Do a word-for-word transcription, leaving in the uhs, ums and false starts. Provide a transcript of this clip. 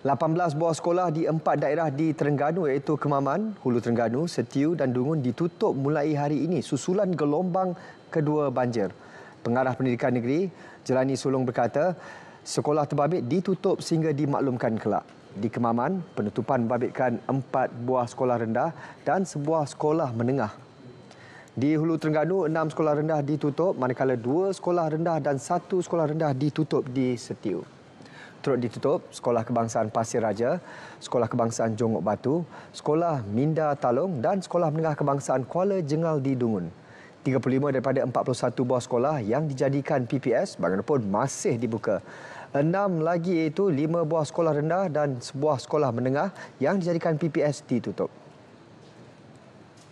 lapan belas buah sekolah di empat daerah di Terengganu iaitu Kemaman, Hulu Terengganu, Setiu dan Dungun ditutup mulai hari ini susulan gelombang kedua banjir. Pengarah Pendidikan Negeri, Jelani Sulong berkata, sekolah terbabit ditutup sehingga dimaklumkan kelak. Di Kemaman, penutupan membabitkan empat buah sekolah rendah dan sebuah sekolah menengah. Di Hulu Terengganu, enam sekolah rendah ditutup manakala dua sekolah rendah dan satu sekolah rendah ditutup di Setiu. Turut ditutup Sekolah Kebangsaan Pasir Raja, Sekolah Kebangsaan Jongok Batu, Sekolah Minda Talong dan Sekolah Menengah Kebangsaan Kuala Jengal di Dungun. tiga puluh lima daripada empat puluh satu buah sekolah yang dijadikan P P S bagaimanapun masih dibuka. Enam lagi iaitu lima buah sekolah rendah dan sebuah sekolah menengah yang dijadikan P P S ditutup.